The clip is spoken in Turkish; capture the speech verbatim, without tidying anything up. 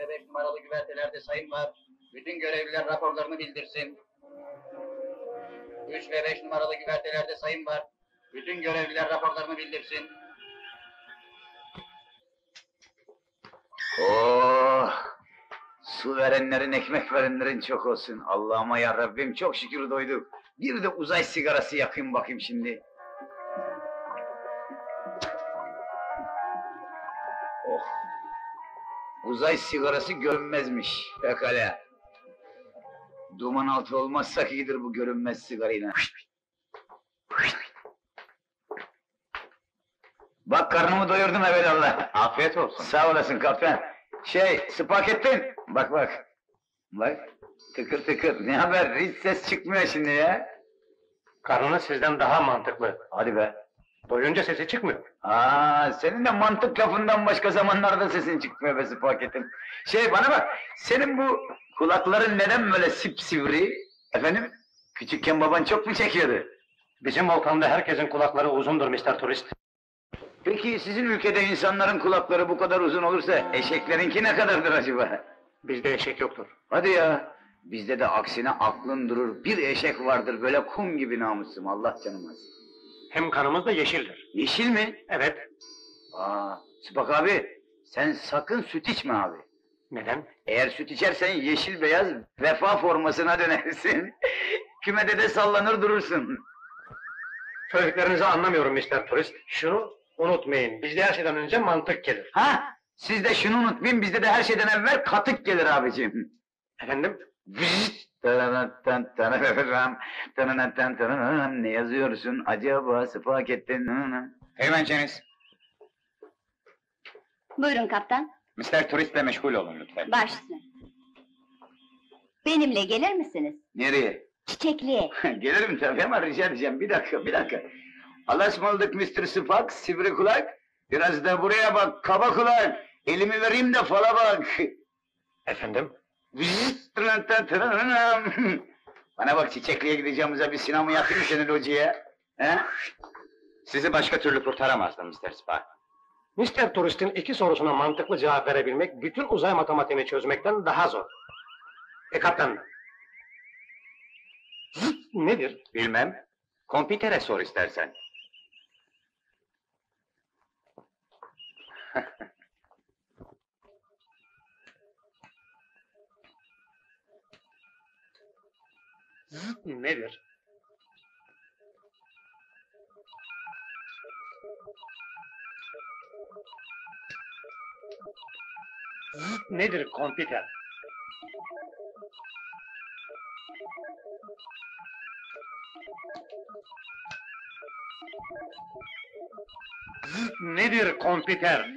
beş numaralı güvertelerde sayım var. Bütün görevliler raporlarını bildirsin. üç ve beş numaralı güvertelerde sayım var. Bütün görevliler raporlarını bildirsin. Oh! Su verenlerin, ekmek verenlerin çok olsun. Allah'ıma ya Rabbim, çok şükür doyduk. Bir de uzay sigarası yakayım bakayım şimdi. Oh! Uzay sigarası görünmezmiş. Pekala. Duman altı olmazsak iyidir bu görünmez sigarayla. Bak karnımı doyurdum evelallah. Afiyet olsun. Sağ olasın kaptan. Şey, Spagettin. Bak bak. Bak. Tıkır tıkır. Ne haber? Hiç ses çıkmıyor şimdi ya. Karnınız sizden daha mantıklı. Hadi be. Doyunca sesi çıkmıyor. Aa, senin de mantık lafından başka zamanlarda sesin çıkmıyor be Spagettin. Şey bana bak. Senin bu kulakların neden böyle sipsivri? Efendim? Küçükken baban çok mu çekiyordu? Bizim volkanda herkesin kulakları uzundur mister Turist. Peki sizin ülkede insanların kulakları bu kadar uzun olursa eşeklerinki ne kadardır acaba? Bizde eşek yoktur. Hadi ya! Bizde de aksine aklın durur, bir eşek vardır böyle kum gibi namussum, Allah canım alsın. Hem kanımız da yeşildir. Yeşil mi? Evet. Aa, Sıpak abi, sen sakın süt içme abi. Neden? Eğer süt içersen yeşil beyaz vefa formasına dönersin. Kümede de sallanır durursun. Söylediklerinizi anlamıyorum mister Turist. Şunu unutmayın, bizde her şeyden önce mantık gelir. Ha? Siz de şunu unutmayın, bizde de her şeyden evvel katık gelir abicim. Efendim? Ne yazıyorsun acaba Spagettin? Hemen Ceniz. Buyurun kaptan, mister Turist'le meşgul olun lütfen. baş üstüne. Benimle gelir misiniz? Nereye? Çiçekliğe. Gelirim tabii ama rica edeceğim, bir dakika, bir dakika. Allah'a ısmarladık mister Spak, sivri kulak. Biraz da buraya bak, kaba kulak. Elimi vereyim de fala bak. Efendim? Bana bak, Çiçekli'ye gideceğimize bir sinema yakayım senin hocaya. He? Sizi başka türlü kurtaramazdım mister Spa. mister Turist'in iki sorusuna mantıklı cevap verebilmek, bütün uzay matematiğini çözmekten daha zor. E kaptan? Zıt nedir? Bilmem. Kompitere sor istersen. Zıt nedir? Zıt nedir kompüter? Zıt nedir kompüter?